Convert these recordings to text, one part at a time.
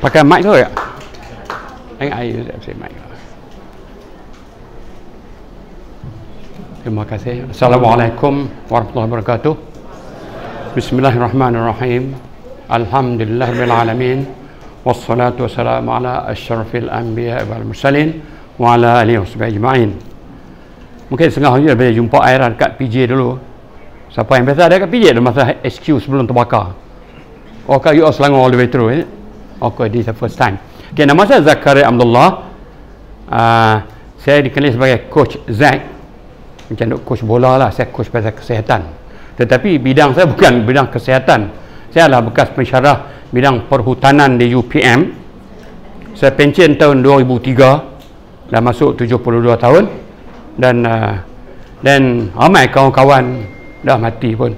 Pakai mic tu ya? I say mic. Terima kasih. Assalamualaikum warahmatullahi wabarakatuh. Bismillahirrahmanirrahim. Alhamdulillahirabbil alamin. Wassalatu wassalamu ala asyrafil anbiya wal mursalin wa ala alihi washabihi ajma'in. Mungkin setengah hari boleh jumpa airan kat PJ dulu. Siapa yang biasa ada kat PJ tu masa SQ sebelum terbakar. Okay, you all Selangor all the way through, is it? Okay, this is the first time. Okay, nama saya Zakaria Abdullah. Saya dikenali sebagai Coach Zack. Macam coach bola lah, saya coach pasal kesihatan. Tetapi bidang saya bukan bidang kesihatan. Saya adalah bekas pensyarah bidang perhutanan di UPM. Saya pencen tahun 2003. Dah masuk 72 tahun. Dan ramai kawan-kawan dah mati pun.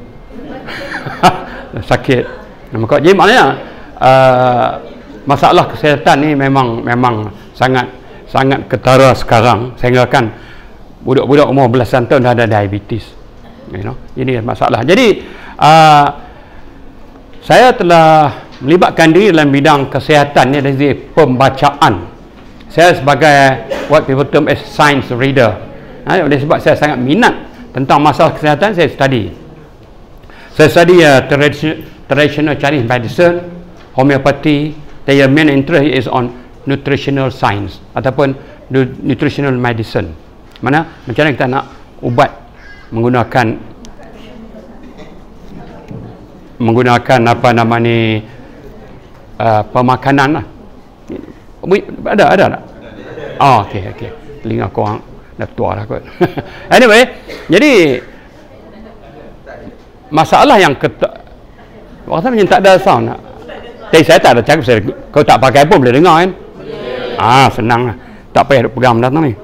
Sakit. Jadi maknanya masalah kesihatan ni memang sangat ketara sekarang, sehingga kan budak-budak umur belasan tahun dah ada diabetes, ini masalah. Jadi saya telah melibatkan diri dalam bidang kesihatan ni dari pembacaan. Saya sebagai what people term as science reader, oleh sebab saya sangat minat tentang masalah kesihatan. Saya study traditional Chinese medicine, homeopathy. Their main interest is on nutritional science ataupun nutritional medicine. Macam mana kita nak ubat menggunakan apa nama ni, pemakanan lah. Ada tak? Oh, okey. Telinga korang dah tua dah kot. Anyway, jadi masalah yang waktu macam tak ada sound. Tapi saya tak ada cakap, kau tak pakai pun boleh dengar kan? Senang lah. Tak payah pegang datang ni.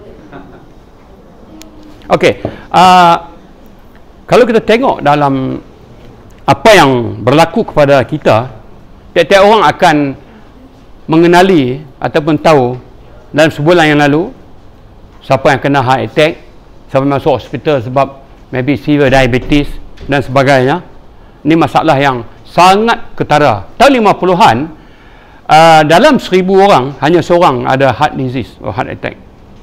Okey. Kalau kita tengok dalam apa yang berlaku kepada kita, tiap-tiap orang akan mengenali ataupun tahu dalam sebulan yang lalu siapa yang kena heart attack, siapa yang masuk hospital sebab maybe severe diabetes dan sebagainya. Ini masalah yang sangat ketara. Tahun 50-an, dalam 1000 orang hanya seorang ada heart disease atau heart attack.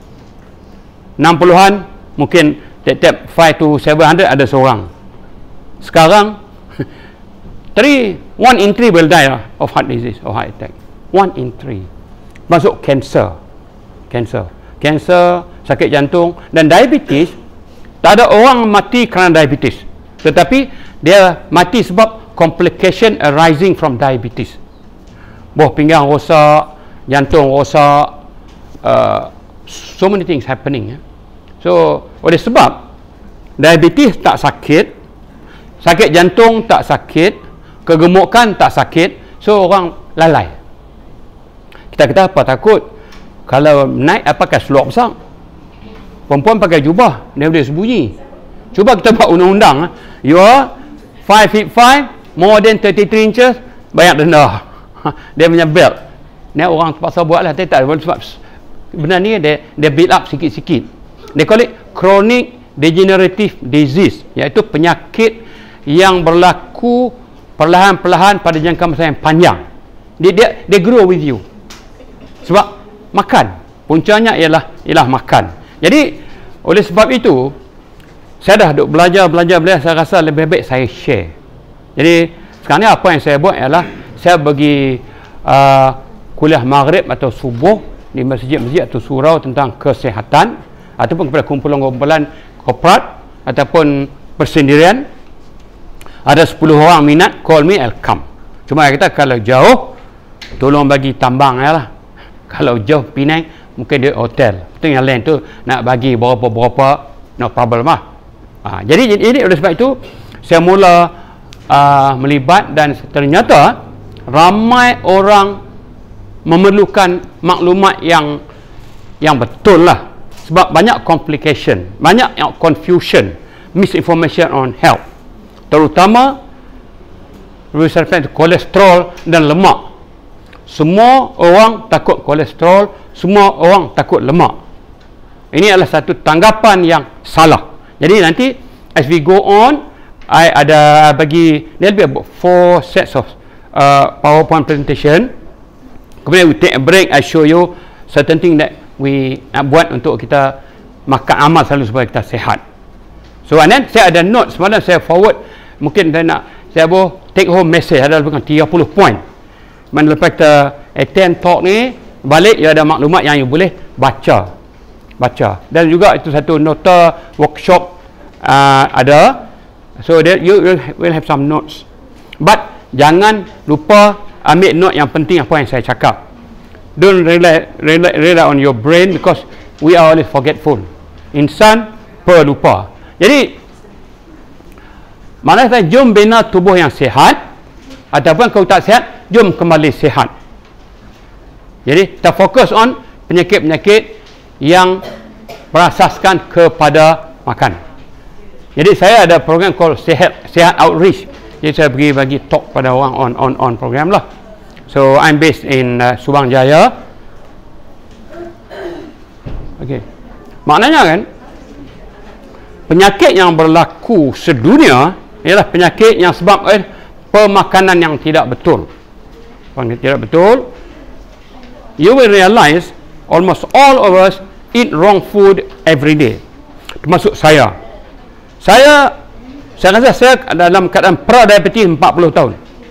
60-an mungkin tiap-tiap 5 to 700 ada seorang. Sekarang 1 in 3 will die of heart disease or heart attack. 1 in 3. Masuk cancer, sakit jantung dan diabetes. Tak ada orang mati kerana diabetes, tetapi dia mati sebab complication arising from diabetes. Buah pinggang rosak, jantung rosak, so many things happening. So oleh sebab diabetes tak sakit, sakit jantung tak sakit, kegemukan tak sakit, so orang lalai. Kita kata apa, takut kalau naik pakai seluar besar, perempuan pakai jubah, dia boleh sembunyi. Cuba kita buat undang-undang, you are 5 feet 5, more than 33 inches, banyak denda. Dia punya belt ni orang terpaksa buat lah. Tak ada sebab benda ni dia build up sikit-sikit. They call it chronic degenerative disease, iaitu penyakit yang berlaku perlahan-perlahan pada jangka masa yang panjang. Dia grow with you sebab makan, puncanya ialah makan. Jadi oleh sebab itu saya dah duk belajar, saya rasa lebih baik saya share. Jadi sekarang ni apa yang saya buat ialah saya bagi kuliah maghrib atau subuh di masjid-masjid atau surau tentang kesihatan ataupun kepada kumpulan-kumpulan korporat ataupun persendirian. Ada 10 orang minat, call me, I'll come. Cuma kita kalau jauh tolong bagi tambang lah. Kalau jauh Penang mungkin dia hotel. Itu yang lain tu nak bagi berapa-berapa, no problem lah. Jadi ini oleh sebab itu saya mula melibat dan ternyata ramai orang memerlukan maklumat yang betul lah, sebab banyak complication, banyak confusion, misinformation on health, terutama respect kolesterol dan lemak. Semua orang takut kolesterol, semua orang takut lemak. Ini adalah satu tanggapan yang salah. Jadi nanti as we go on, I ada bagi dia lebih about 4 sets of PowerPoint presentation Kemudian we take a break, I show you certain thing that we buat untuk kita makan amal selalu supaya kita sihat. So and then saya ada note semalam saya forward, mungkin saya boleh take home message, ada lebih kurang 30 point. Mana lepas kita attend talk ni balik, ya ada maklumat yang you boleh baca. Dan juga itu satu nota workshop ada, so that you will have some notes. But jangan lupa ambil note yang penting apa yang saya cakap. Don't rely on your brain, because we are always forgetful. Insan pelupa. Jadi mana saya jom bina tubuh yang sihat, ataupun kalau tak sihat, jom kembali sihat. Jadi kita fokus on penyakit-penyakit yang berasaskan kepada makan. Jadi saya ada program called Sihat Outreach. Jadi saya pergi bagi talk pada orang on program lah. So I'm based in Subang Jaya. Okay. Maknanya kan, penyakit yang berlaku sedunia ialah penyakit yang sebab pemakanan yang tidak betul. Tidak betul. You will realize almost all of us eat wrong food every day. Termasuk saya. Saya rasa saya dalam keadaan pre-diabetes 40 tahun.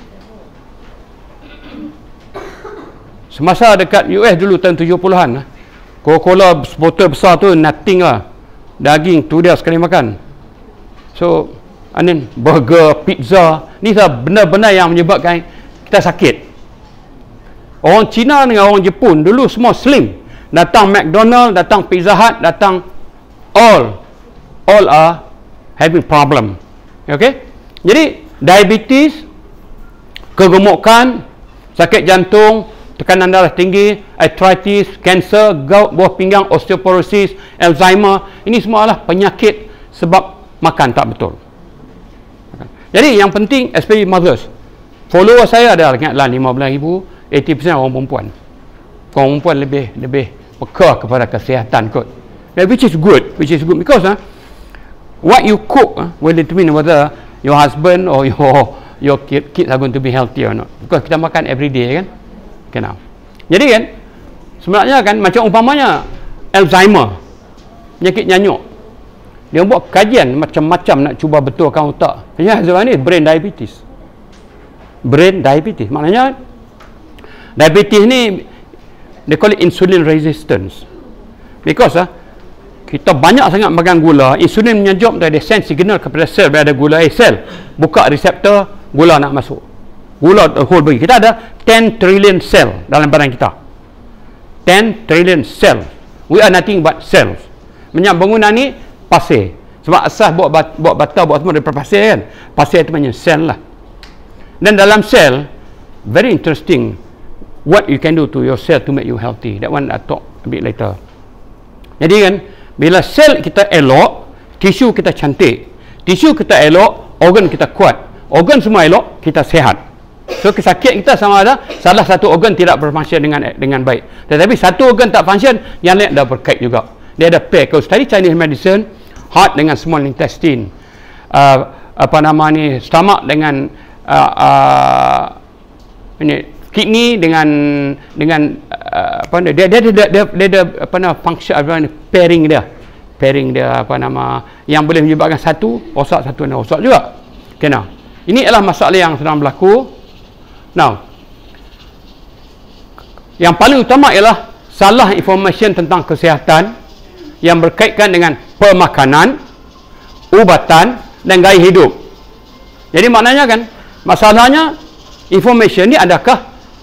Semasa dekat US dulu tahun 70-an, Coca-Cola botol besar tu nothing lah. Daging tu dia sekali makan. So, and then burger, pizza, ni benda-benda yang menyebabkan kita sakit. Orang Cina dengan orang Jepun dulu semua slim. Datang McDonald, datang Pizza Hut, datang all are having problem. Okay? Jadi diabetes, kegemukan, sakit jantung, tekanan darah tinggi, arthritis, kanser, gout, buah pinggang, osteoporosis, Alzheimer, ini semua adalah penyakit sebab makan tak betul. Jadi yang penting, especially mothers, follower saya ada ingatlah 15,000, 80% orang perempuan. Orang perempuan lebih peka kepada kesihatan kot. Which is good because what you cook will determine whether your husband or your kids are going to be healthy or not. Because kita makan every day kan. Kenal. Jadi kan, sebenarnya kan macam umpamanya Alzheimer, penyakit nyanyuk. Dia buat kajian macam-macam nak cuba betulkan otak. Ya, Alzheimer ni brain diabetes. Maknanya diabetes ni they call it insulin resistance. Because kita banyak sangat makan gula, insulin menyejok, dia send signal kepada sel, ada gula, sel buka reseptor, gula nak masuk. Gula whole bagi. Kita ada 10 trillion cell dalam badan kita. 10 trillion cell. We are nothing but cells. Banyak bangunan ni pasir. Sebab asas buat bata, buat semua daripada pasir kan. Pasir itu banyak sel lah. Dan dalam sel, very interesting, what you can do to your cell to make you healthy. That one I talk a bit later. Jadi kan, bila sel kita elok, tisu kita cantik. Tisu kita elok, organ kita kuat. Organ semua elok, kita sihat. So kesakit kita sama ada salah satu organ tidak berfungsi dengan baik. Tetapi satu organ tak function, yang lain dah berkait juga. Dia ada pair. Kalau study Chinese medicine, heart dengan small intestine, stomach dengan kidney dengan dia ada function pairing dia yang boleh menyebabkan satu rosak juga. Kena. Ini adalah masalah yang sedang berlaku. Now, yang paling utama ialah salah information tentang kesihatan yang berkaitan dengan pemakanan, ubatan dan gaya hidup. Jadi maknanya kan, masalahnya information ni adakah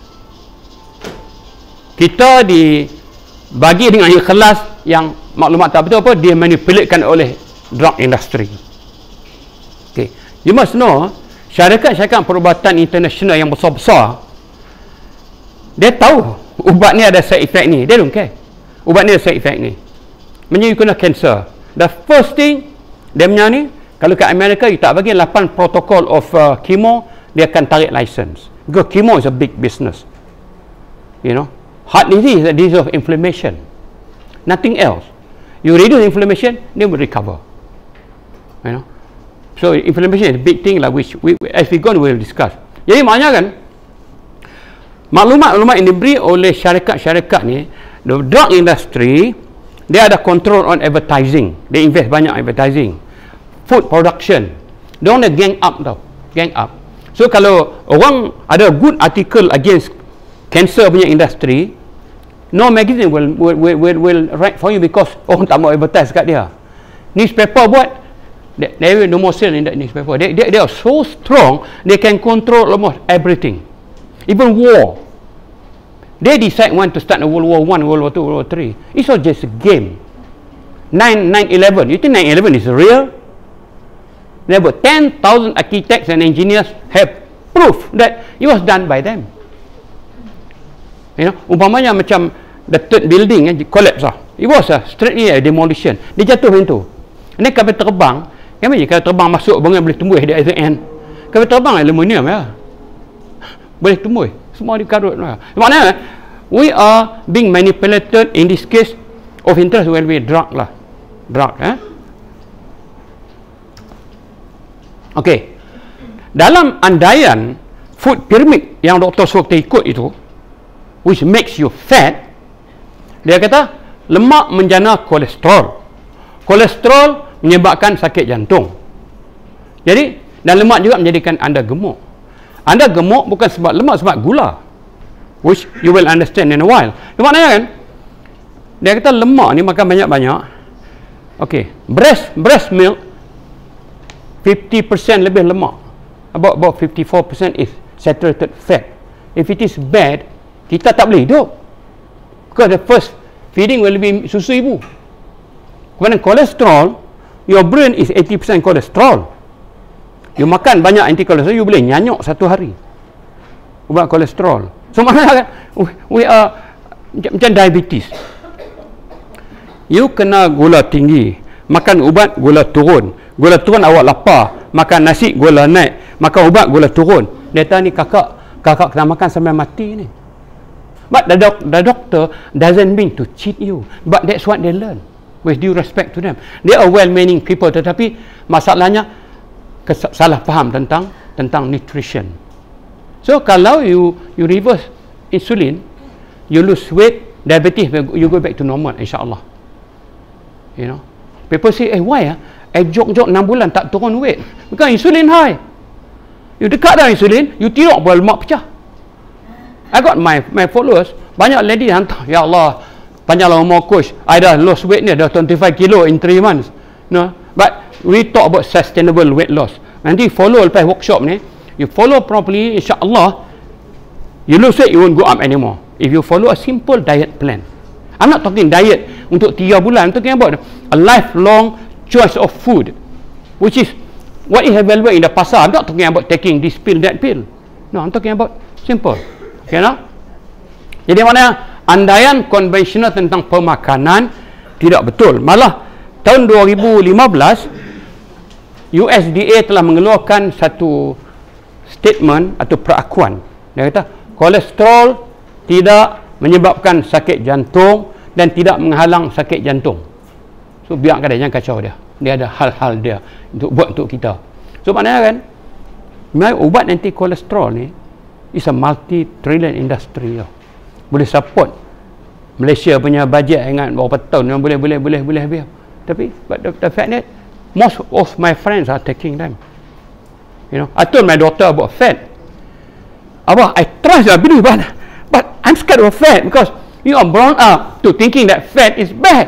kita dibagi dengan ikhlas yang maklumat tak betul apa, dia manipulatekan oleh drug industry. Okay. You must know, syarikat-syarikat perubatan international yang besar-besar, dia tahu ubat ni ada side effect ni. Dia don't care. Ubat ni ada side effect ni. Menyebabkan you kena cancer. The first thing, dia punya ni, kalau kat Amerika, you tak bagi 8 protocol of chemo, dia akan tarik license. Because chemo is a big business. You know, heart disease is a disease of inflammation. Nothing else. You reduce inflammation, they will recover. You know. So inflammation is a big thing lah, which as we go on we will discuss. Jadi maknanya kan, maklumat-maklumat yang diberi oleh syarikat-syarikat ni, the drug industry, dia ada control on advertising. Dia invest banyak advertising. Food production. Dia orang gang up tau. Gang up. So kalau orang ada good article against cancer punya industry, no magazine will write for you because orang tak mau advertise kat dia. Newspaper buat, they will no more sell in that newspaper. They are so strong, they can control almost everything. Even war. They decide when to start a World War I, World War II, World War III. It's not just a game. 9/11. You think 9/11 is real? There were 10,000 architects and engineers have proof that it was done by them. You know, umpamanya macam the third building collapse lah. It was straightly a demolition. Dia jatuh macam tu. Ini kapal terbang, kan kalau terbang masuk bangun boleh tumbuh di other end. Kapal terbang aluminium ya. Boleh tumbuh. Semua dikarut lah. Maknanya we are being manipulated in this case of interest when we drug lah. Drug Okey. Dalam andaian food pyramid yang Dr. Sokte ikut itu, which makes you fat, dia kata lemak menjana kolesterol. Kolesterol menyebabkan sakit jantung. Jadi, dan lemak juga menjadikan anda gemuk. Anda gemuk bukan sebab lemak, sebab gula, which you will understand in a while. Maknanya kan, dia kata lemak ni makan banyak-banyak. Okey, breast milk 50% lebih lemak. About 54% is saturated fat. If it is bad, kita tak boleh hidup. Because the first feeding will be susu ibu. Kemudian kolesterol, your brain is 80% kolesterol. You makan banyak anti-kolesterol, you boleh nyanyuk satu hari. Ubat kolesterol. So maknanya kan, we are macam diabetes. You kena gula tinggi, makan ubat gula turun. Gula turun awak lapar, makan nasi gula naik, makan ubat gula turun. Dia kata ni kakak kena makan sampai mati ni. But the doctor doesn't mean to cheat you, but that's what they learn. With due respect to them, they are well-meaning people, tetapi masalahnya salah faham tentang nutrition. So kalau you reverse insulin, you lose weight, diabetes, you go back to normal, insyaAllah. You know, people say, why jog 6 bulan tak turun weight? Because insulin high. You dekat dengan insulin, you tidur bola lemak pecah. I got my followers, banyak lady hantar, ya Allah, panjanglah umur coach, I dah lost weight ni, dah 25 kilo in 3 months. No, but we talk about sustainable weight loss. Nanti follow lepas workshop ni, you follow properly, insyaAllah, you lose weight, you won't go up anymore. If you follow a simple diet plan. I'm not talking diet untuk 3 bulan, I'm talking about a lifelong choice of food, which is what is available in the pasar. I'm not talking about taking this pill, that pill. No, I'm talking about simple. Okay, no? Jadi mana andaian konvensional tentang pemakanan tidak betul. Malah tahun 2015 USDA telah mengeluarkan satu statement atau perakuan. Dia kata kolesterol tidak menyebabkan sakit jantung dan tidak menghalang sakit jantung. So biarkan dia, jangan kacau dia. Dia ada hal-hal dia untuk buat untuk kita. So maknanya kan, ubat anti kolesterol ni is a multi-trillion industry tau. Boleh support Malaysia punya bajet ingat berapa tahun yang boleh biar. Tapi but the fact that most of my friends are taking them. You know, I told my daughter about fat. Abah, I trust your belief, but I'm scared of fat because you are brought up to thinking that fat is bad.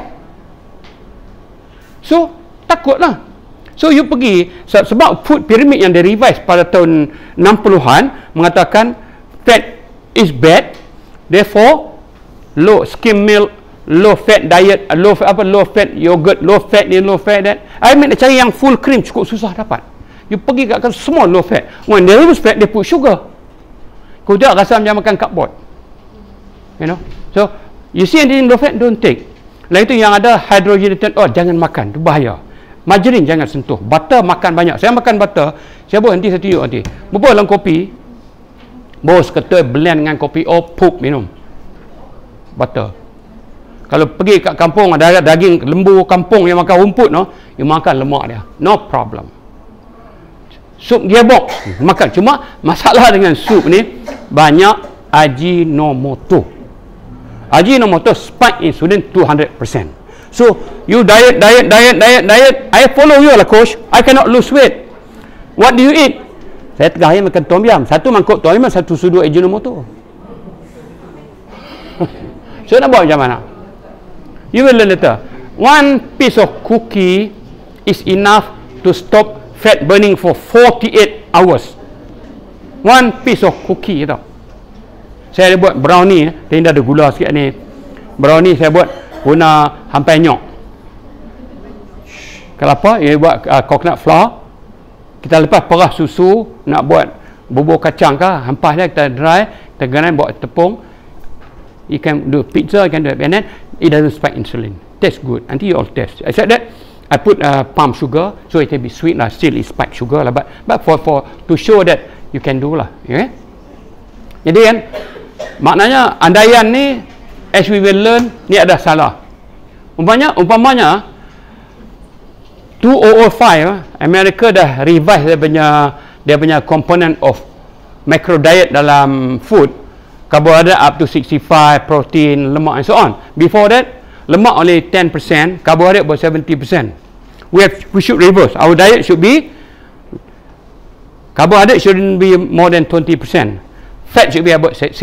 So takutlah. So you pergi sebab food pyramid yang direvise pada tahun 60-an mengatakan fat is bad, therefore low skim milk, low fat diet, low fat yogurt, low fat that. I mean cari yang full cream cukup susah dapat. You pergi kat semua low fat. When there is fat, they put sugar. Kau tak rasa macam makan cardboard. You know. So you see anything low fat, don't take. Lain itu yang ada hydrogenated oil, jangan makan, itu bahaya. Margarine jangan sentuh. Butter makan banyak. Saya makan butter, saya berhenti saya tunjuk nanti. Berapa dalam kopi? Bos kata blend dengan kopi, pup minum. Butter. Kalau pergi kat kampung ada daging lembu kampung yang makan rumput, no, you makan lemak dia. No problem. Sup gearbox makan. Cuma masalah dengan sup ni banyak Ajinomoto. Ajinomoto spike insulin 200%. So you diet. I follow you lah, coach. I cannot lose weight. What do you eat? Saya tengah hari makan tom yum. Satu mangkuk tom yum, satu sudu Ajinomoto. So nak buat macam mana? You will learn later. One piece of cookie is enough to stop fat burning for 48 hours. One piece of cookie tau. Saya ada buat brownie, dia ada gula sikit ni. Brownie saya buat guna hampai nyok. Kelapa, dia buat coconut flour. Kita lepas perah susu, nak buat bubur kacang ke, hampas dia, kita dry, kita garam, buat tepung. You can do pizza, you can do it, and then it doesn't spike insulin. Tastes good. Until you all test. I said that I put palm sugar, so it can be sweet lah. Still it spike sugar lah, but for to show that you can do lah. Okay? Jadi kan, maknanya andaian ni, as we will learn, ni ada salah. Umpamanya 2005 Amerika dah revise dia punya component of macro diet dalam food. Karbohidrat up to 65, protein, lemak and so on. Before that, lemak only 10%, karbohidrat about 70%. We should reverse. Our diet should be, carbohydrate shouldn't be more than 20%. Fat should be about 60%.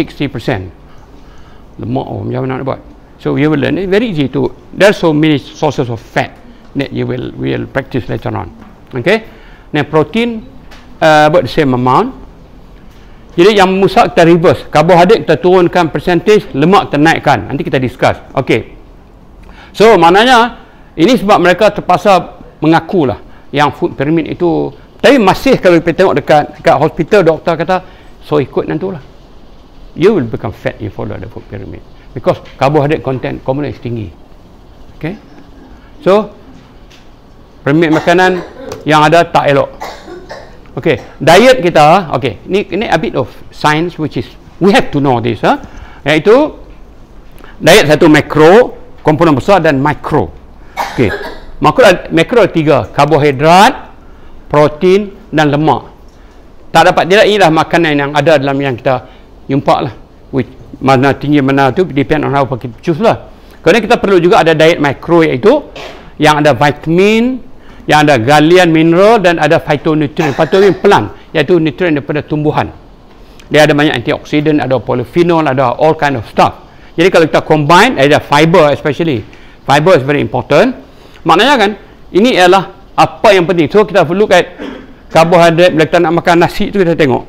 Lemak, macam mana nak buat? So you will learn. It's very easy to. There's so many sources of fat that you will practice later on. Okay. Now protein about the same amount. Jadi yang musak kita reverse. Karbohidrat kita turunkan percentage, lemak kita naikkan. Nanti kita discuss. Okay. So maknanya ini sebab mereka terpaksa mengakulah yang food pyramid itu. Tapi masih kalau kita tengok dekat hospital, doktor kata so ikut nantilah. You will become fat if you follow the food pyramid because carbohydrate content component is tinggi. Okay. So pyramid makanan yang ada tak elok. Okay, diet kita, okay, ini a bit of science which is we have to know this, iaitu diet satu makro, komponen besar dan mikro. Okay, makro ada tiga, karbohidrat, protein dan lemak. Tak dapat tidak, inilah makanan yang ada dalam yang kita jumpa lah. Which mana tinggi mana tu depend on how kita choose lah. Kemudian kita perlu juga ada diet mikro, iaitu yang ada vitamin, yang ada galian mineral dan ada phytonutrient. Phytonutrient plant, iaitu nutrient daripada tumbuhan. Dia ada banyak antioksidan, ada polyphenol, ada all kind of stuff. Jadi kalau kita combine, ada fiber especially. Fiber is very important. Maknanya kan, ini ialah apa yang penting. So kita look at carbohydrate. Bila kita nak makan nasi tu, kita tengok.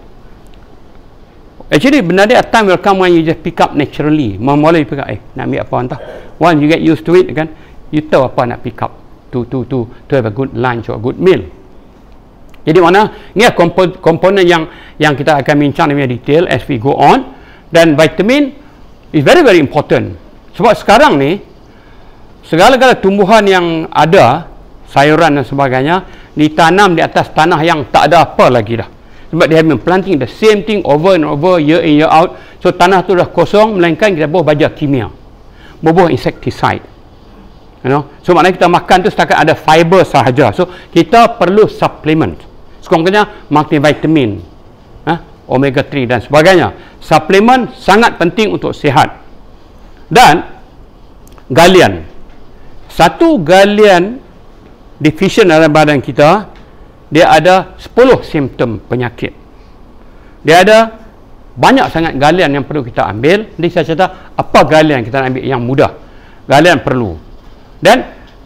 Actually, benda dia time will come when you just pick up naturally. Mula-mula you pick up, nak ambil apa entah. Once you get used to it, kan, you tahu apa nak pick up. To have a good lunch or a good meal. Jadi mana ni komponen yang kita akan bincang dengan detail as we go on. Dan vitamin is very very important. Sebab sekarang ni segala-gala tumbuhan yang ada, sayuran dan sebagainya, ditanam di atas tanah yang tak ada apa lagi dah. Sebab dia have been planting the same thing over and over, year in year out. So tanah tu dah kosong, melainkan kita bubuh baja kimia, bubuh insecticide. You know? So maknanya kita makan tu setakat ada fiber sahaja. So kita perlu supplement. Sekurang-kurangnya multivitamin, omega 3 dan sebagainya. Suplemen sangat penting untuk sihat. Dan galian. Satu galian deficient dalam badan kita, dia ada 10 simptom penyakit. Dia ada banyak sangat galian yang perlu kita ambil. Jadi saya cerita apa galian kita nak ambil yang mudah. Galian perlu. Dan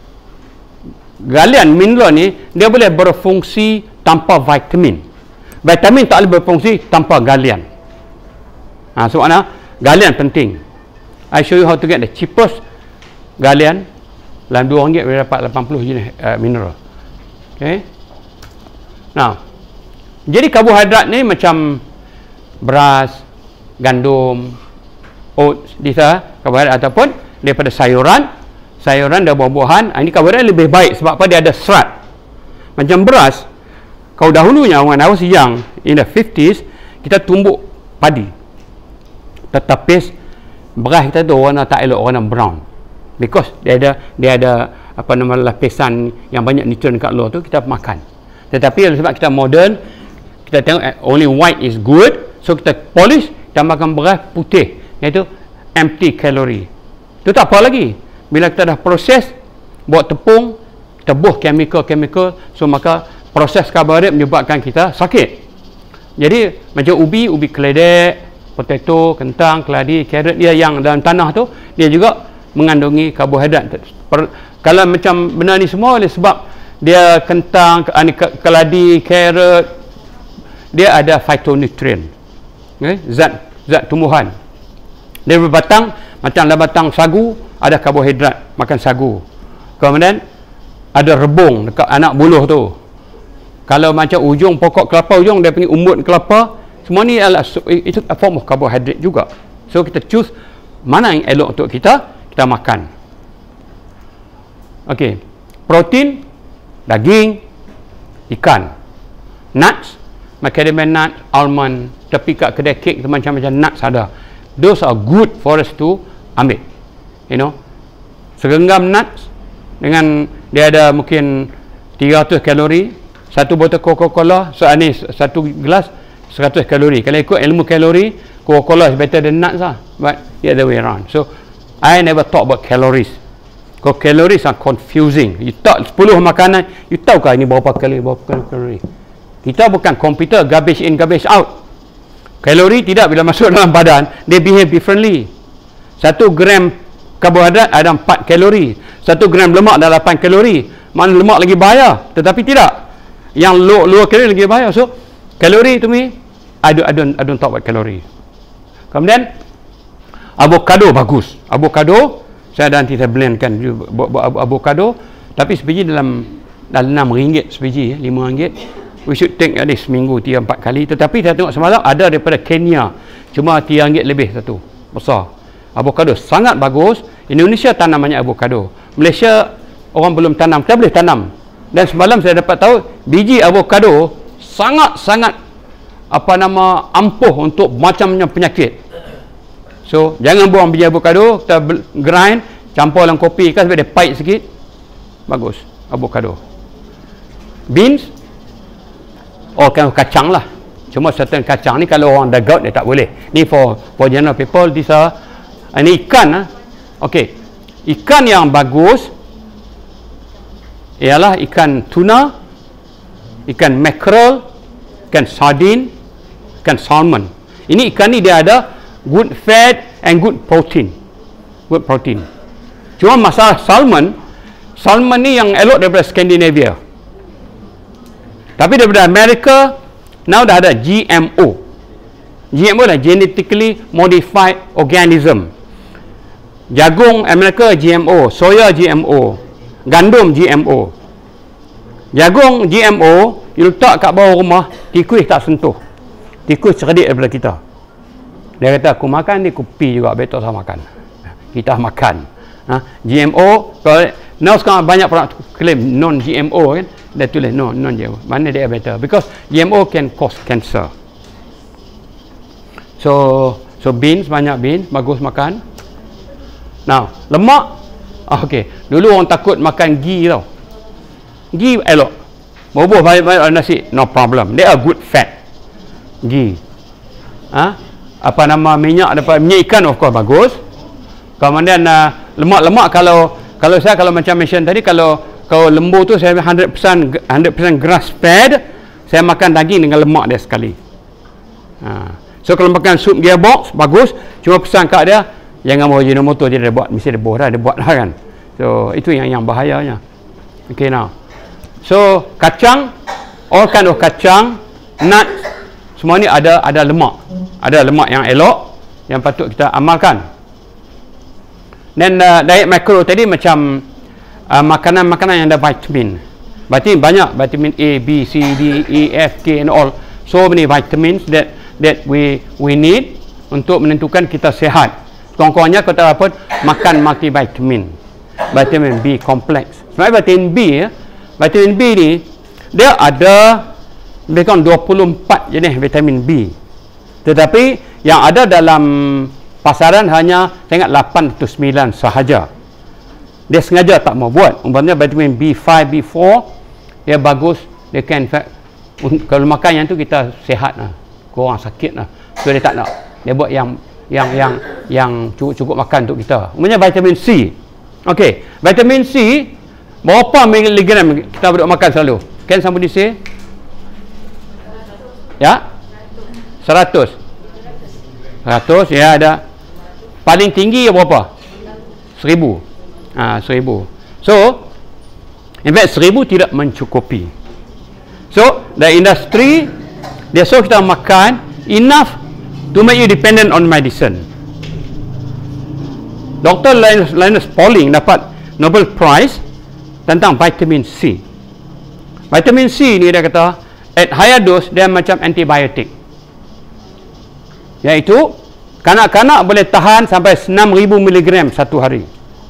galian mineral ni dia boleh berfungsi tanpa vitamin. Vitamin tak boleh berfungsi tanpa galian. So makna galian penting. I show you how to get the cheapest galian. Dalam RM2 boleh dapat 80 jenis mineral. Okay. Now, jadi karbohidrat ni macam beras, gandum, oats, karbohidrat ataupun daripada sayuran dan buah-buahan. Ini karbohidrat lebih baik sebab apa? Dia ada serat. Macam beras, kalau dahulunya when I was young in the 50s, kita tumbuk padi, tetapis beras kita tu warna tak elok, warna brown, because dia ada apa nama lapisan yang banyak nutrient kat luar tu, kita makan. Tetapi sebab kita modern, kita tengok only white is good, so kita polish, kita makan beras putih, iaitu empty calorie. Itu tak apa lagi. Bila kita dah proses, buat tepung, kita buh chemical, so maka proses karbohidrat menyebabkan kita sakit. Jadi macam ubi keledek, potato, kentang, keladi, carrot, dia yang dalam tanah tu, dia juga mengandungi karbohidrat. Kalau macam benda ni semua oleh sebab dia kentang, keladi, carrot, dia ada phytonutrient, okay? zat tumbuhan. Dia berbatang, macam dalam batang sagu ada karbohidrat, makan sagu. Kemudian ada rebung dekat anak buluh tu. Kalau macam ujung pokok kelapa ujung, dia panggil umbut kelapa, semua ni adalah itu a form of carbohydrate juga. So kita choose mana yang elok untuk kita makan. Okey, protein, daging, ikan, nuts, macadamia nut, almond, tepi kat kedai kek macam-macam nuts ada. Those are good for us to ambil. You know, segenggam nuts dengan dia ada mungkin 300 kalori, satu botol Coca-Cola, so ni satu gelas 100 kalori. Kalau ikut ilmu kalori, Coca-Cola is better than nuts lah, but the other way around. So I never talk about calories. Because calories are confusing. You tak 10 makanan, you tahu kah ini berapa kalori? Kita bukan komputer, garbage in, garbage out. Kalori tidak, bila masuk dalam badan, they behave differently. 1 gram karbohidrat ada 4 kalori. 1 gram lemak ada 8 kalori. Mana lemak lagi bahaya, tetapi tidak. Yang low kalori lagi bahaya. So, kalori to me, I don't talk about kalori. Kemudian, avocado bagus. Avocado, saya nanti saya blendkan avocado, tapi sebiji dalam RM6 sebiji, RM5. We should take at least seminggu 3-4 kali. Tetapi saya tengok semalam ada daripada Kenya, cuma RM3 lebih satu, besar. Avocado sangat bagus. Indonesia tanam banyak avocado. Malaysia orang belum tanam, kita boleh tanam. Dan semalam saya dapat tahu biji avocado sangat-sangat ampuh untuk macam-macam penyakit. So jangan buang biji avocado, kita grind, campur dalam kopi kan supaya dia pahit sikit. Bagus avocado. Beans, kan kacang lah. Cuma certain kacang ni kalau orang dah gout dia tak boleh. Ni for general people. These are ini ikan lah. Okey, ikan yang bagus ialah ikan tuna, ikan mackerel, ikan sardine, ikan salmon. Ini ikan ni dia ada good fat and good protein. Good protein. Cuma masalah salmon ni yang elok daripada Scandinavia. Tapi daripada Amerika now dah ada GMO. GMO adalah genetically modified organism. Jagung Amerika GMO, soya GMO, gandum GMO. Jagung GMO, you letak kat bawah rumah, tikus tak sentuh. Tikus cerdik daripada kita. Dia kata, aku makan ni, aku pi juga, betul saya makan. Kita makan. GMO, now sekarang banyak orang claim non-GMO kan, dia tulis non-GMO. Mana dia better? Because GMO can cause cancer. So beans, banyak beans, bagus makan. Now, lemak, okey. Dulu orang takut makan ghee tau. Ghee elok. Bubuh banyak nasi, no problem. They are good fat. Ghee. Minyak ikan of course bagus. Kemudian lemak-lemak kalau macam mention tadi, kalau lembu tu saya 100% grass fed, saya makan daging dengan lemak dia sekali. So kalau makan sup gearbox bagus, cuma pesan kat dia jangan bawa Ajinomoto, dia dah buat, mesti dia buat lah kan. So itu yang bahayanya. Okay now. So kacang, all kind of kacang, nuts, semua ni ada lemak. Ada lemak yang elok yang patut kita amalkan. Dan diet makro tadi macam makanan-makanan yang ada vitamin. Vitamin banyak, vitamin A, B, C, D, E, F, K and all. So many vitamins that we need untuk menentukan kita sihat. Kurang-kurangnya kita dapat makan multivitamin. Vitamin B kompleks. Sebenarnya vitamin B ni dia ada lebih kurang 24 jenis vitamin B. Tetapi yang ada dalam pasaran hanya saya ingat 8 atau 9 sahaja. Dia sengaja tak mau buat. Umpamanya vitamin B5, B4 dia bagus, dia can, in fact, kalau makan yang tu kita sihat lah, kurang sakit lah. So dia tak nak. dia buat yang cukup makan untuk kita. Umumnya vitamin C. Okey, vitamin C berapa miligram kita boleh makan selalu? Can somebody say? Ya? 100. 100 ya, ada. Paling tinggi berapa? 1000. 1000. So, in fact 1000 tidak mencukupi. So, the industry dia suruh kita makan enough to make you dependent on medicine. Dr. Linus Pauling dapat Nobel Prize tentang vitamin C. Vitamin C ni dia kata at higher dose dia macam antibiotik. Iaitu kanak-kanak boleh tahan sampai 6000 mg satu hari.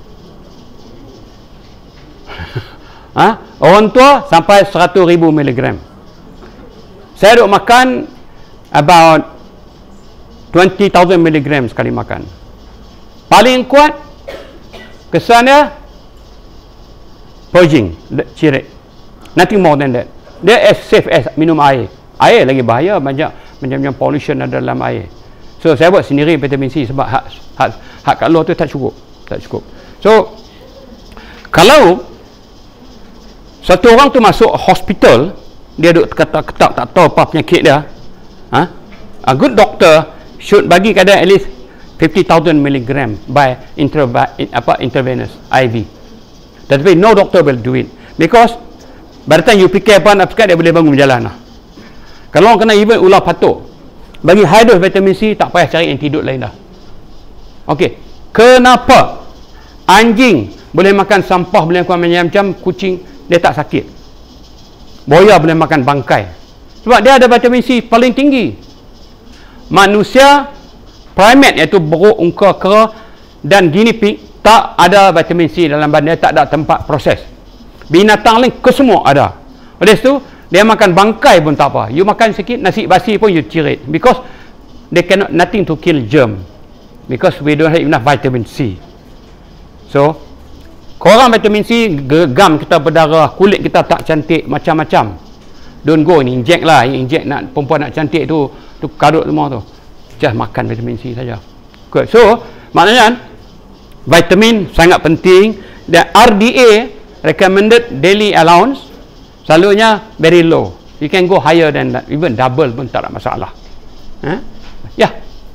Orang tua sampai 100,000 mg. Saya duk makan about 20,000 mg sekali makan. Paling kuat kesan dia purging, cirit. Nothing more than that. Dia as safe as minum air. Air lagi bahaya, macam pollution ada dalam air. So saya buat sendiri vitamin C sebab hak kat luar tu tak cukup. So kalau satu orang tu masuk hospital, dia duduk ketak-ketak tak tahu apa penyakit dia, a good doctor should bagi kadar at least 50,000 mg by intravenous IV. Tetapi no doctor will do it because by the time you fikir apa nak cakap, dia boleh bangun berjalan lah. Kalau orang kena even ular patuk, bagi high dose vitamin C tak payah cari antidote lain dah. Okey, kenapa anjing boleh makan sampah, boleh makan macam kucing dia tak sakit, buaya boleh makan bangkai? Sebab dia ada vitamin C paling tinggi. Manusia primate iaitu buruk, unta, kera dan guinea pig tak ada vitamin C dalam badan dia, tak ada tempat proses. Binatang lain kesemua ada. Oleh itu dia makan bangkai pun tak apa. You makan sikit nasi basi pun you cirit because they cannot nothing to kill germ because we don't have enough vitamin C. So korang vitamin C gegam kita berdarah, kulit kita tak cantik, macam-macam. Don't go ni inject lah, inject nak perempuan nak cantik tu kadut semua tu. Just makan vitamin C saja. Good. So maknanya vitamin sangat penting dan RDA recommended daily allowance selalunya very low. You can go higher than that, even double pun tak ada masalah. Ya.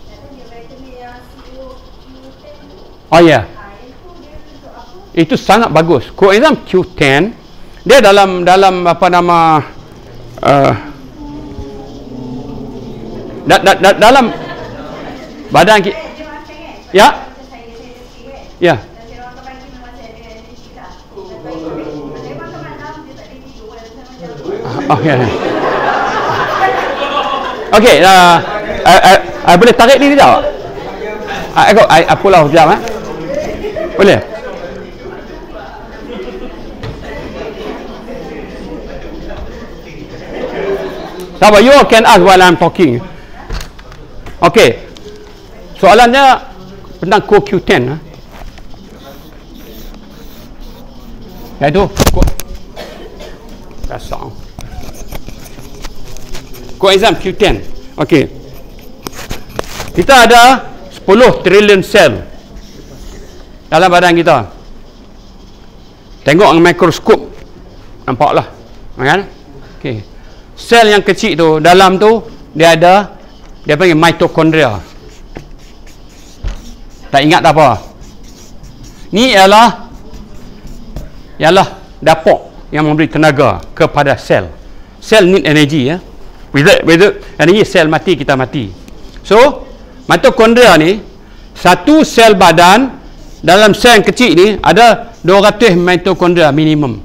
Oh ya. Itu sangat bagus. Coenzyme Q10 dia dalam apa nama dalam badan kita. Ya. Ya. Okey. Okey, boleh tarik ni tak? Aku pull out sekejap. Boleh? Sabar, you can ask while I'm talking. Okey. Soalannya tentang CoQ10. Iaitu kasar. Coenzyme Q10. Okey. Kita ada 10 trilion sel dalam badan kita. Tengok dengan mikroskop nampaklah. Kan? Okey. Sel yang kecil tu, dalam tu dia panggil mitokondria. Tak ingat apa? Ni ialah dapur yang memberi tenaga kepada sel. Sel need energy ya. Without energy sel mati, kita mati. So, mitokondria ni satu sel badan, dalam sel yang kecil ni ada 200 mitokondria minimum.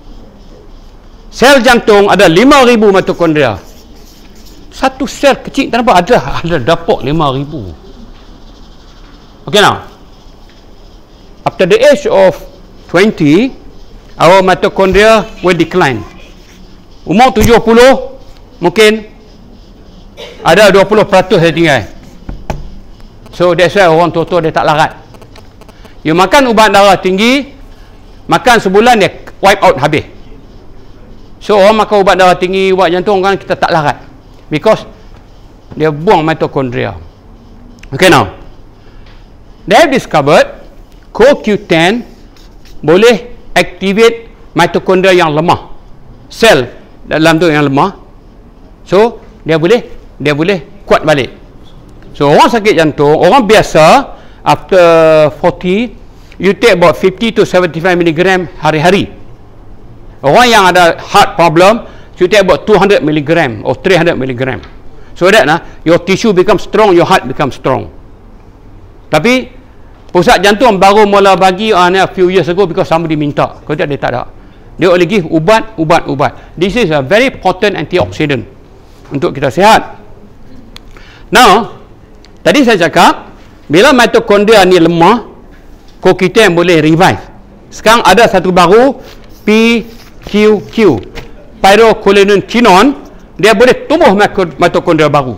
Sel jantung ada 5,000 mitokondria. Satu sel kecil kenapa ada dapur 5,000. Okay now, after the age of 20, our mitochondria will decline. Umur 70 mungkin ada 20% yang tinggal. So that's why orang tua-tua dia tak larat. You makan ubat darah tinggi, makan sebulan dia wipe out habis. So orang makan ubat darah tinggi, ubat jantung kan kita tak larat because dia buang mitochondria. Okay, now they have discovered CoQ10 boleh activate mitokondria yang lemah, sel dalam tu yang lemah, so dia boleh kuat balik. So orang sakit jantung, orang biasa after 40 you take about 50 to 75 mg hari-hari. Orang yang ada heart problem you take about 200 mg or 300 mg, so that your tissue become strong, your heart become strong. Tapi pusat jantung baru mula bagi a few years ago because somebody minta. Kalau dia tak ada, dia boleh give ubat. This is a very potent antioxidant untuk kita sihat. Now tadi saya cakap bila mitokondria ni lemah, CoQ10 boleh revive. Sekarang ada satu baru, PQQ, pyrrolidine, dia boleh tumbuh mitokondria baru.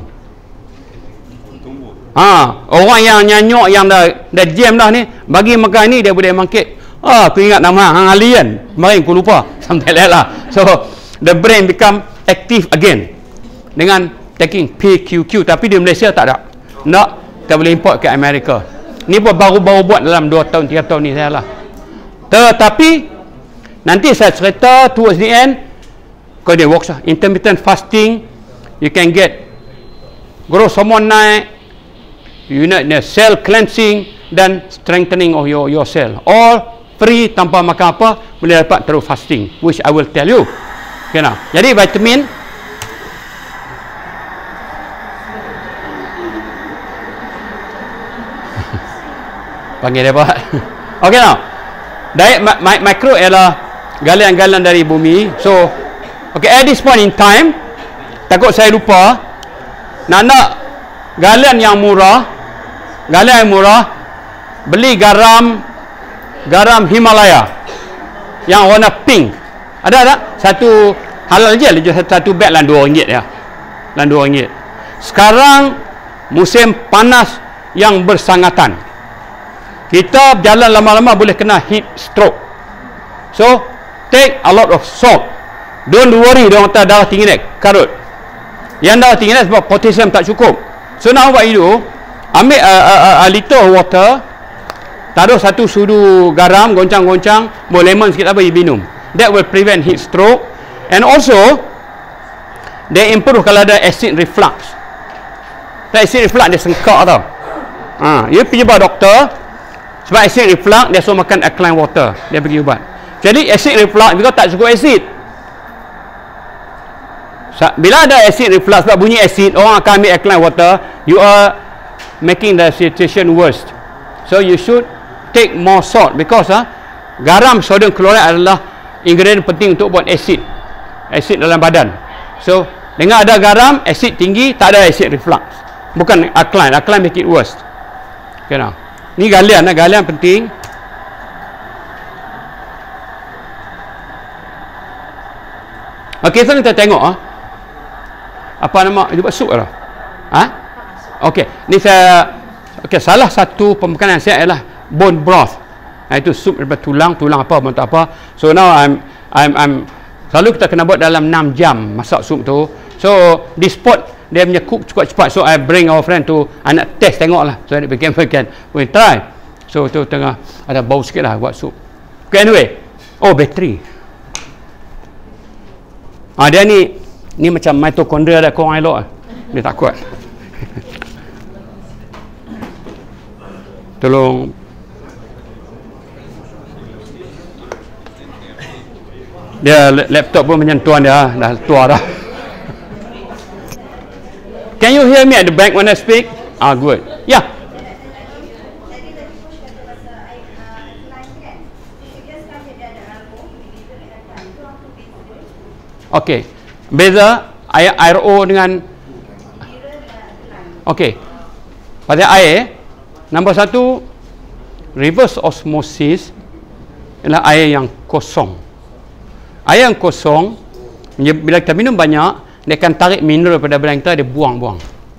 Orang yang nyanyok yang dah jam dah ni, bagi makan ni dia boleh bangkit. Aku ingat nama hang alien kemarin, aku lupa something like lah. So the brain become active again dengan taking PQQ. Tapi di Malaysia tak ada, kita boleh import ke Amerika. Ni baru-baru buat dalam 2 tahun 3 tahun ni saya lah. Tetapi nanti saya cerita towards the end, kalau dia works lah. Intermittent fasting, you can get growth hormone naik, you need cell cleansing dan strengthening of your cell, all free tanpa makan apa, boleh dapat terus fasting, which I will tell you. Okay, now. Jadi vitamin panggil dia Pak. Okay, now diet mikro ialah galian-galian dari bumi. So okay, at this point in time, takut saya lupa, nak galian yang murah, beli garam Himalaya yang warna pink. Ada satu halal je, satu beg lah RM2 ya, lah RM2. Sekarang musim panas yang bersangatan, kita berjalan lama-lama boleh kena heat stroke. So take a lot of salt. Don't worry, dia kata darah tinggi naik, karut. Yang darah tinggi naik sebab potassium tak cukup. So now what you do, ambil a liter water, taruh satu sudu garam, goncang-goncang, buat lemon sikit apa, you minum. That will prevent heat stroke. And also they improve kalau ada acid reflux. Acid reflux dia sengkak tau. You pergi jumpa doktor, sebab acid reflux dia suruh makan alkaline water, dia bagi ubat. Jadi acid reflux because tak cukup acid. Bila ada acid reflux, sebab bunyi acid, orang akan ambil alkaline water, you are making the situation worse. So you should take more salt because garam sodium chloride adalah ingredient penting untuk buat acid dalam badan. So dengan ada garam, acid tinggi, tak ada acid reflux. Bukan alkaline make it worse. Okay, now. Ni galian penting. Okey, sekarang kita tengok apa nama dia buat sup lah. Okey, ni saya salah satu pemakanan saya ialah bone broth. Itu sup daripada tulang apa tak apa. So now I'm selalu kita kena buat dalam 6 jam masak sup tu. So di spot dia punya cook cukup cepat. So I bring our friend to, I nak test tengok lah. So we try. So tu tengah ada bau sikit lah buat sup. Okay, anyway. Bateri. Dia ni macam mitokondria dah kurang elok. Dia tak kuat. Tolong. Dia laptop pun menyentuh dia, dah tua dah. Can you hear me at the back when I speak? Good. Yeah. Okay. Beza air O dengan pada air, nombor 1 reverse osmosis ialah air yang kosong. Air yang kosong, bila kita minum banyak, dia akan tarik mineral pada badan kita, dia buang-buang.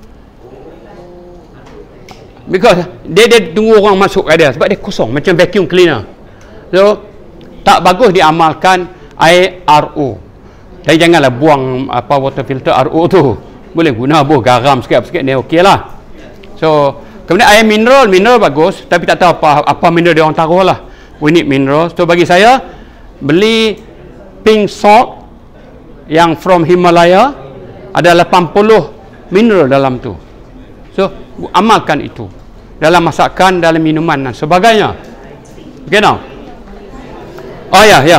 Because dia tunggu orang masuk ke dia, sebab dia kosong, macam vacuum cleaner. So tak bagus diamalkan air RO. Jadi janganlah buang water filter RO tu. Boleh guna garam sikit-sikit, dia okey lah. So Kemudian air mineral bagus, tapi tak tahu apa mineral dia orang taruh lah. We need mineral. So bagi saya, beli pink salt yang from Himalaya, ada 80 mineral dalam tu. So amalkan itu dalam masakan, dalam minuman dan sebagainya. Okay now. Oh ya.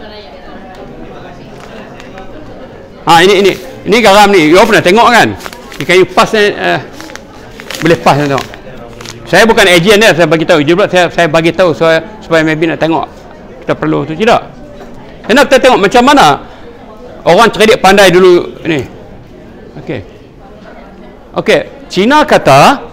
Ini garam ni. You pernah tengok kan? Can you pass boleh pass tengok. Saya bukan agent dia, saya bagi tahu. Saya bagi tahu supaya maybe nak tengok kita perlu tu tidak. Kena kita tengok macam mana orang cerdik pandai dulu ni. Okey. Cina kata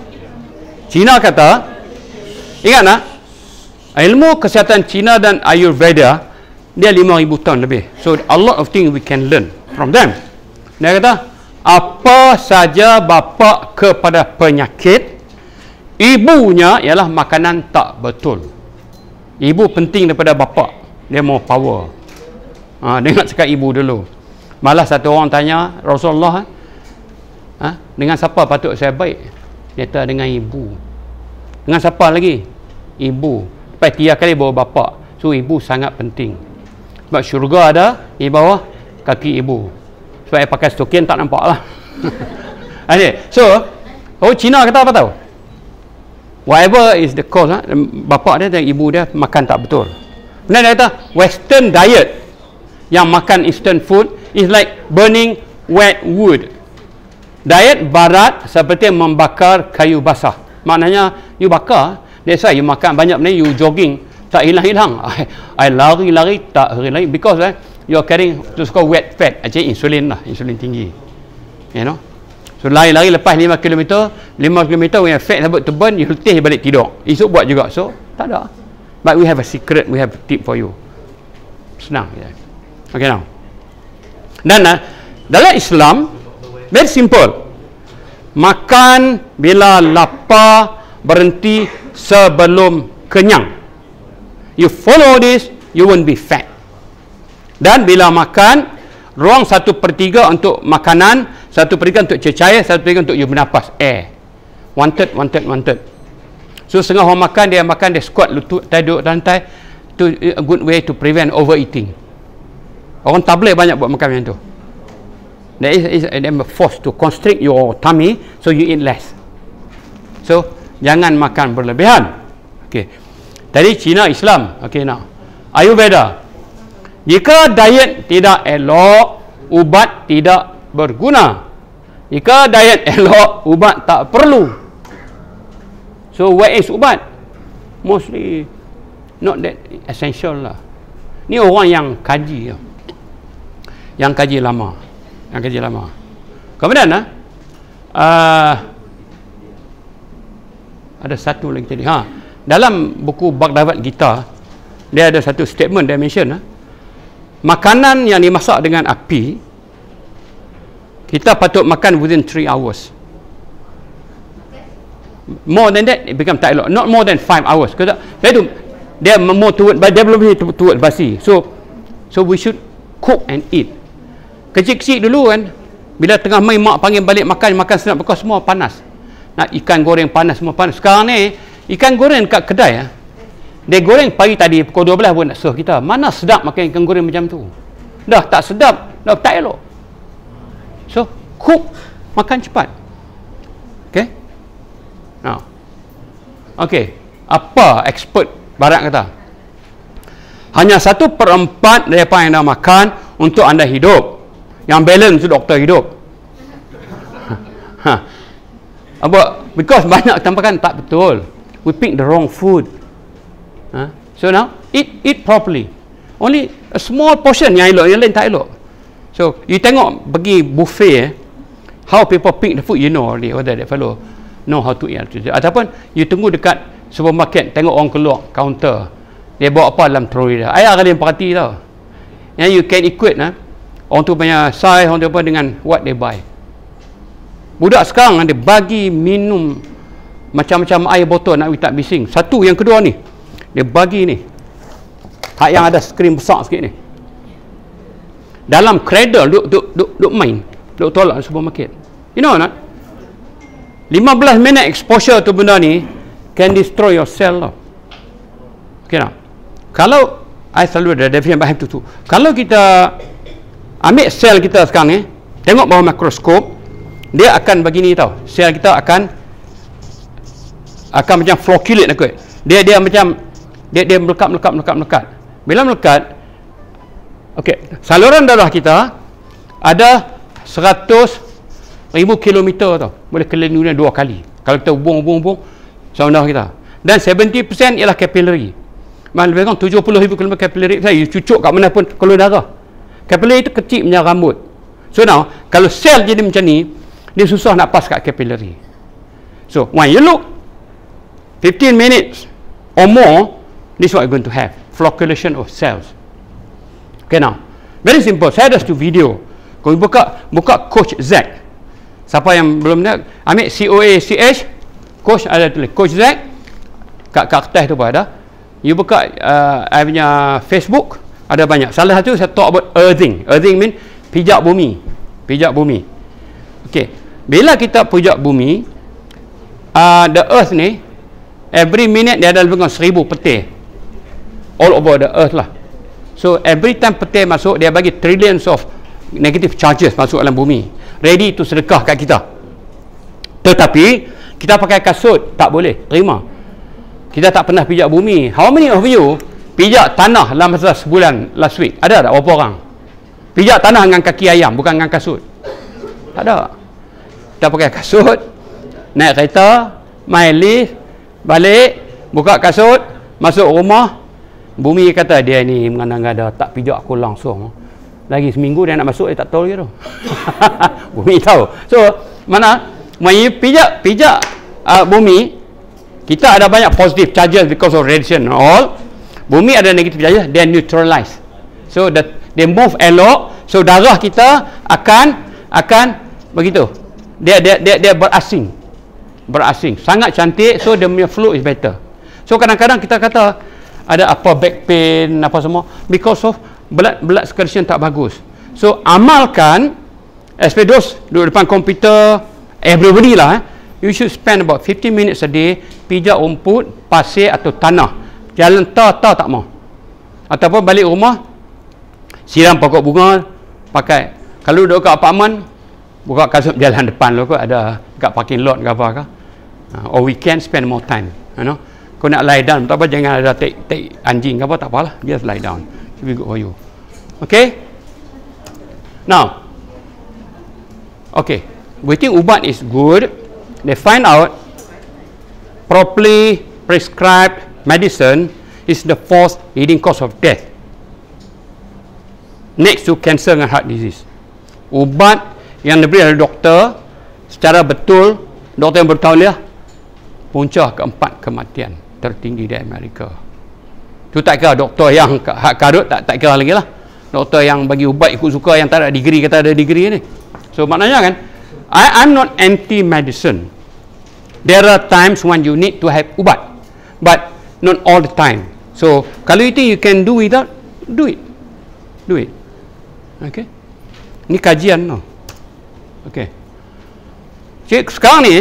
ingat nak? Ilmu kesihatan Cina dan Ayurveda dia 5,000 tahun lebih. So a lot of things we can learn from them. Dia kata apa saja bapa kepada penyakit, ibunya ialah makanan tak betul. Ibu penting daripada bapa. Dia mau power. Dia nak cakap ibu dulu. Malah satu orang tanya Rasulullah, dengan siapa patut saya baik? Dia kata dengan ibu. Dengan siapa lagi? Ibu. Lepas 3 kali bawa bapa. So ibu sangat penting. Sebab syurga ada di bawah kaki ibu. Sebab dia pakai stokin tak nampak lah. So Cina kata apa tahu? Whatever is the cause, bapa dia dan ibu dia makan tak betul. Kemudian dia kata western diet yang makan instant food is like burning wet wood. Diet barat seperti membakar kayu basah. Maknanya you bakar, that's why you makan banyak benda, you jogging tak hilang-hilang. I lari-lari tak hilang because you're carrying what's called wet fat. Actually insulin lah, insulin tinggi. You know. So lari-lari lepas 5 km we have fat about to burn, you letih balik tidur. Esok buat juga. So tak ada. But we have a secret, we have a tip for you. Senang. Okay now. Dan dalam Islam very simple. Makan bila lapar, berhenti sebelum kenyang. You follow this, you won't be fat. Dan bila makan, ruang 1/3 untuk makanan, 1/3 untuk cecair, 1/3 untuk you bernafas, air. Wanted. So setengah orang makan, dia squat lutut, duduk lantai. Itu a good way to prevent overeating. Orang tak boleh banyak buat makan macam tu. There is a force to constrict your tummy, so you eat less. So jangan makan berlebihan. Okay. Tadi Cina, Islam. Okay now. Ayurveda. Jika diet tidak elok, ubat tidak berguna. Jika diet elok, ubat tak perlu. So where is ubat? Mostly not that essential lah. Ni orang yang kaji. Yang kaji lama. Kemudian ada satu lagi tadi. Dalam buku Bhagavad Gita, dia ada satu statement dia mention, makanan yang dimasak dengan api kita patut makan within 3 hours. More than that it become tak elok. Not more than 5 hours. Dia more toward, dia belum toward basi. So we should cook and eat. Kecil-kecil dulu kan, bila tengah main mak panggil balik makan senap, because semua panas. Nak ikan goreng panas, semua panas. Sekarang ni ikan goreng kat kedai dia goreng pagi tadi pukul 12 pun nak serve kita. Mana sedap makan ikan goreng macam tu. Dah tak sedap, dah tak elok. So cook, makan cepat. Okay. Now, okay, apa expert barat kata? Hanya 1/4 dari apa yang anda makan untuk anda hidup. Yang balance tu doktor hidup. Because banyak tampakan tak betul. We pick the wrong food. So now eat properly. Only a small portion yang elok, yang lain tak elok. So you tengok pergi buffet, how people pick the food, you know already whether that fellow know how to eat. Ataupun you tunggu dekat supermarket, tengok orang keluar counter, dia bawa apa dalam trolley dia. Ayah kali yang perhati tau. Yang you can equate orang tu punya size, orang tu apa dengan what they buy. Budak sekarang dia bagi minum macam-macam air botol nak tak bising. Satu, yang kedua ni dia bagi ni hak yang ada skrin besar sikit ni dalam cradle duk main, duk tolak supermarket. You know not? 15 minit exposure tu benda ni can destroy your cell lah. Okay tak? Kalau I selalu ada definition bahan tu. Kalau kita ambil sel kita sekarang ni, tengok bawah mikroskop, dia akan begini tau. Sel kita akan macam flocculate aku. Dia macam dia melekat. Bila melekat, okey, saluran darah kita ada 100,000 kilometer tau. Boleh keliling dunia 2 kali. Kalau kita hubung saluran darah kita. Dan 70% ialah capillary. Lebih kurang 70,000 km capillary. Saya cucuk kat mana pun keluar darah. Capillary itu kecil macam rambut. So now, kalau sel jadi macam ni, dia susah nak pass kat capillary. So, when you look 15 minutes or more, this is what you're going to have. Flocculation of cells. Okay now. Very simple. Saya ada satu video. Kau buka Coach Z. Siapa yang belum nak ambil COACH, Coach ada tulis Coach Z. Kat kertas tu pun ada. You buka I punya Facebook, ada banyak. Salah satu saya talk about earthing. Earthing mean pijak bumi. Okay. Bila kita pijak bumi, the earth ni every minute dia ada lebih kurang 1,000 petir all over the earth lah. So every time petir masuk, dia bagi trillions of negative charges masuk dalam bumi, ready to sedekah kat kita. Tetapi kita pakai kasut, tak boleh terima. Kita tak pernah pijak bumi. How many of you pijak tanah dalam masa sebulan last week? Ada tak berapa orang? Pijak tanah dengan kaki ayam, bukan dengan kasut. Tak ada. Kita pakai kasut, naik kereta, main lift, balik, buka kasut, masuk rumah. Bumi kata, dia ni mengada-ngada tak pijak aku langsung. Lagi seminggu dia nak masuk, dia tak tahu lagi tu. Bumi tahu. So, mana? When you pijak bumi, kita ada banyak positive charges because of radiation and all. Bumi ada negative charges, they are neutralized. So they move elok. So darah kita akan begitu. Dia berasing. Sangat cantik. So the flow is better. So kadang-kadang kita kata ada apa back pain apa semua because of blood circulation tak bagus. So amalkan, especially those duduk depan komputer, everybody lah. You should spend about 15 minutes a day pijak rumput, pasir atau tanah. Jalan tak mau. Ataupun balik rumah, siram pokok bunga, pakai. Kalau duduk kat apartment, buka kasut jalan depan lo, ada kat parking lot ke apa ke. Or we can spend more time. You know? Kau nak lie down, tak apa, jangan ada take anjing ke apa, tak apalah. Just lie down. It will be good for you. Okay? Now, okay. We think ubat is good. They find out properly prescribed medicine is the fourth leading cause of death, next to cancer and heart disease. Ubat yang diberi oleh doktor secara betul, doktor yang bertahu dia, punca keempat kematian tertinggi di Amerika. Itu tak kira doktor yang hak karut, tak kira lagi lah. Doktor yang bagi ubat ikut suka, yang tak ada degree, kata ada degree ni. So maknanya kan, I'm not anti-medicine. There are times when you need to have ubat, but not all the time. So, kalau you think you can do without, do it. Okay? Ini kajian no. Okay. Jadi, sekarang ni,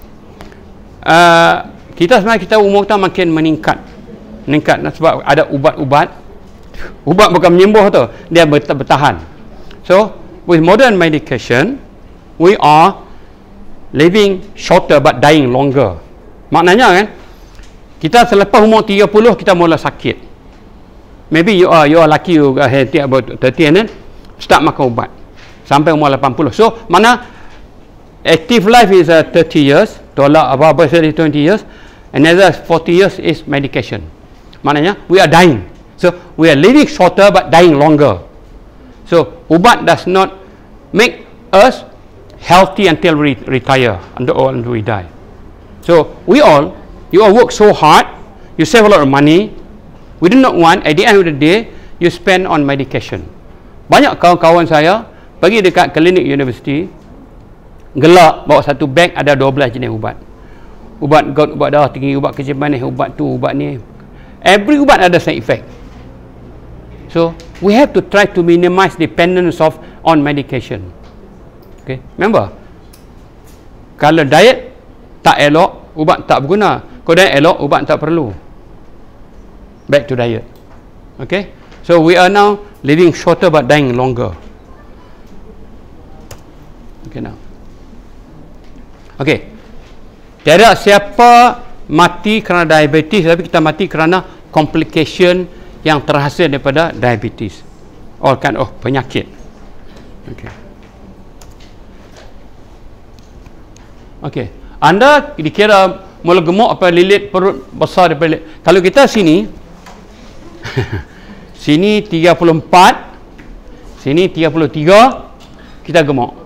kita sebenarnya umur kita makin meningkat sebab ada ubat-ubat. Ubat bukan menyembuh tu, dia bertahan. So, with modern medication, we are living shorter but dying longer. Maknanya kan, kita selepas umur 30 kita mula sakit. Maybe you are lucky, you have about 30 and then start makan ubat sampai umur 80. So mana active life is 30 years, tolak apa-apa 20 years, another 40 years is medication. Maknanya we are dying. So we are living shorter but dying longer. So ubat does not make us healthy until we retire, until we die. So you all work so hard, you save a lot of money. We do not want, at the end of the day, you spend on medication. Banyak kawan-kawan saya pergi dekat klinik universiti, gelak bawa satu beg ada 12 jenis ubat. Ubat gout, ubat darah tinggi, ubat kecil manis, ubat tu, ubat ni. Every ubat ada side effect. So we have to try to minimize dependence on medication. Okay, remember, kalau diet tak elok, ubat tak berguna. Kalau diet elok, ubat tak perlu. Back to diet. Okay, so we are now living shorter but dying longer. Okay, now. Okay, tiada siapa mati kerana diabetes, tapi kita mati kerana complication yang terhasil daripada diabetes, all kind of penyakit. Okay. Okay, anda dikira mula gemuk apa lilit perut besar daripada lilit. Kalau kita sini sini 34, sini 33, kita gemuk.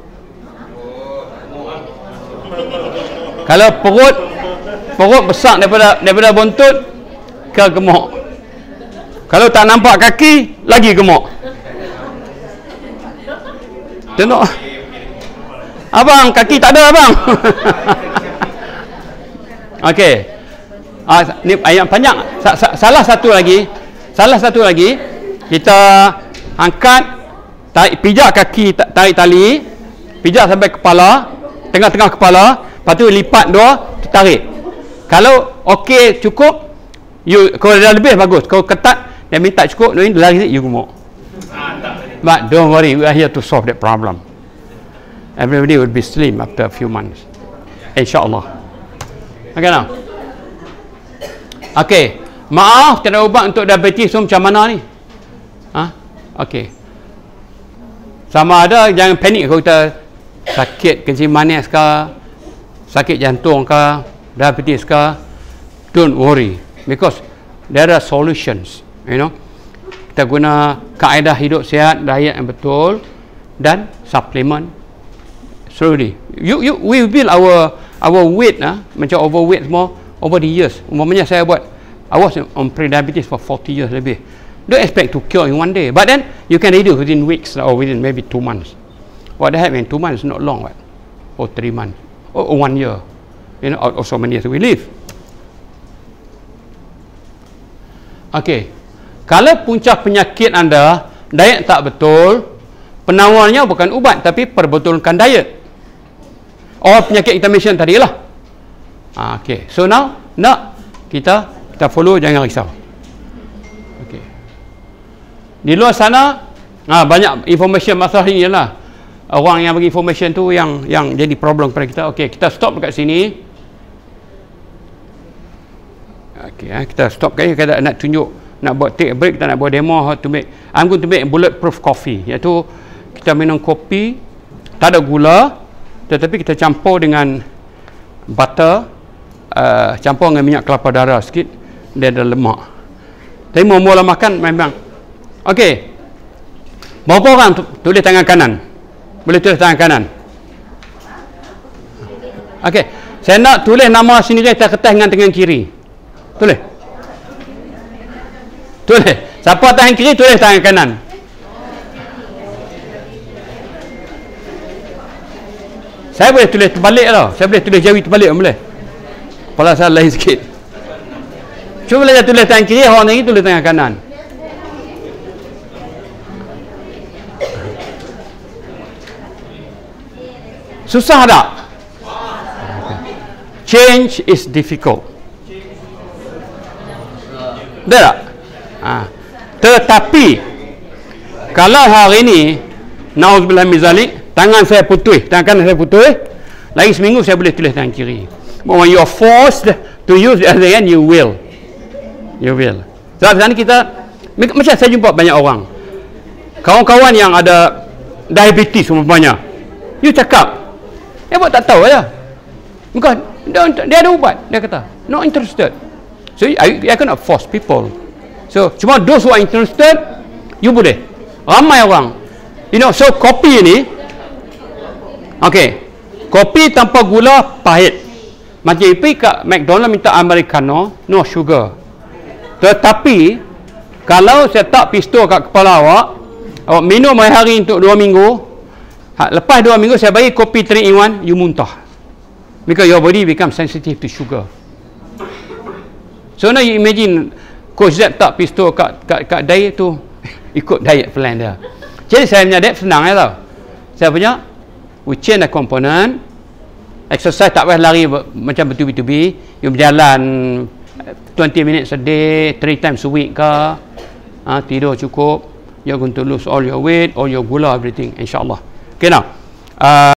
Kalau perut besar daripada buntut, ke gemuk. Kalau tak nampak kaki, lagi gemuk. Tengok. Abang, kaki tak ada abang. Okey. Ni ayat panjang. Salah satu lagi, kita angkat, pijak kaki, tarik tali, pijak sampai kepala, tengah-tengah kepala, lepas tu lipat dua, tarik. Kalau okey cukup, kalau dah lebih bagus. Kalau ketat dan minta cukup, lari you gemuk. But don't worry, we are here to solve that problem. Everybody will be slim after a few months, insyaAllah. Okay now. Okay, maaf tiada ubat untuk diabetes. So macam mana ni? Okay, sama ada, jangan panik kalau kita sakit kencing manis ke, sakit jantung ke, diabetes ke. Don't worry, because there are solutions. Kita guna kaedah hidup sihat, diet yang betul, dan suplemen. Slowly we build our weight, macam overweight semua over the years. Umpamanya I was on pre-diabetes for 40 years lebih. Don't expect to cure in one day, but then you can reduce within weeks or within maybe 2 months. What the heck, man? 2 months is not long, right? Or 3 months, or 1 year, or so many years we live. Okay, kalau punca penyakit anda diet tak betul, penawarnya bukan ubat tapi perbetulkan diet. Penyakit kita mention tadi lah. Okay, so now kita follow, jangan risau. Okay, di luar sana banyak information masalah ini lah. Orang yang bagi information tu yang jadi problem kepada kita. Okay, kita stop dekat sini. Okay, kita stop kan. Kita nak tunjuk, nak buat take a break, kita nak buat demo how to make. I'm going to make bulletproof coffee, iaitu kita minum kopi tak ada gula, tetapi kita campur dengan butter, campur dengan minyak kelapa darah sikit, dia ada lemak. Tapi mula makan memang. Okey, berapa orang tulis tangan kanan? Boleh tulis tangan kanan? Okey, saya nak tulis nama sendiri atas kertas dengan tangan kiri. Tulis. Siapa tangan kiri, tulis tangan kanan. Saya boleh tulis terbalik tau. Saya boleh tulis jawi terbalik pun boleh. Kepala saya lain sikit. Cuba belajar tulis tangan kiri, orang ini tulis tangan kanan. Susah tak? Change is difficult. Betul tak? Tetapi kalau hari ini na'udzubillah min zalik, tangan saya putus, tangan kanan saya putus, lagi seminggu saya boleh tulis tangan kiri. But when you are forced to use the other hand, you will. Sebab sekarang kita, macam saya jumpa banyak orang, kawan-kawan yang ada diabetes umpamanya, you cakap, buat tak tahu aja. Bukan, dia ada ubat, dia kata not interested. So I cannot force people. So cuma those who are interested, you boleh. Ramai orang, so kopi ni, kopi tanpa gula pahit. Macam pergi kat McDonald minta Americano, no sugar. Tetapi kalau saya tak pistol kat kepala awak minum hari untuk 2 minggu, lepas 2 minggu saya bagi kopi 3 in 1, you muntah. Because your body become sensitive to sugar. So now you imagine Coach Zep tak pistol kat diet tu, ikut diet plan dia. Jadi saya punya diet senang tau. Saya punya, we change the component, Exercise tak payah lari macam bertubi-tubi. You berjalan 20 minutes a day, 3 times a week ke. Tidur cukup. You're going to lose all your weight, all your gula, everything, insyaAllah. Okay now.